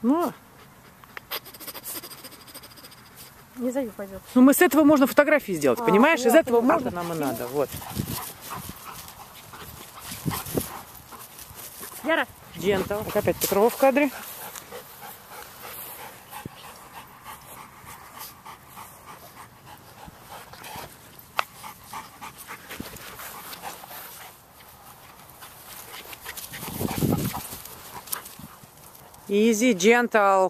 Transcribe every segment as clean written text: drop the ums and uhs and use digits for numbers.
Ну, Не за ним пойдет. ну мы с этого можно фотографии сделать, понимаешь? Из поняла, этого поняла. можно нам и надо. Вот. Яра! Джентл. Опять Петрова в кадре. Easy, gentle.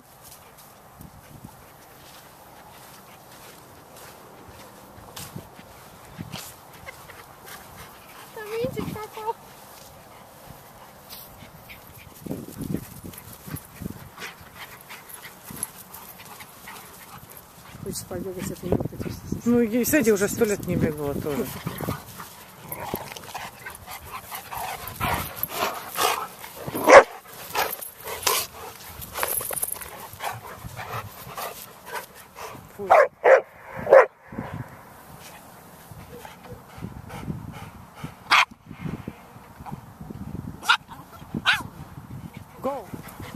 Там винтик попал. Хочется побегать, это не вот эти все. Ну, и Сэдди уже 100 лет не бегала тоже. Фу. Go.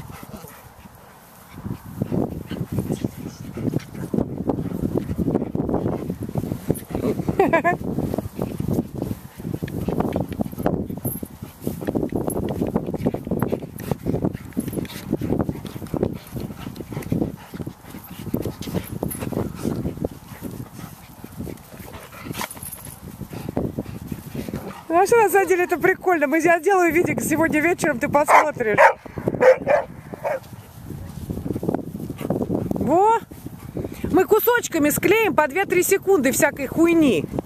Ну, вообще, на самом деле, это прикольно. Я делаю видик сегодня вечером, ты посмотришь. Во! Мы кусочками склеим по 2-3 секунды всякой хуйни.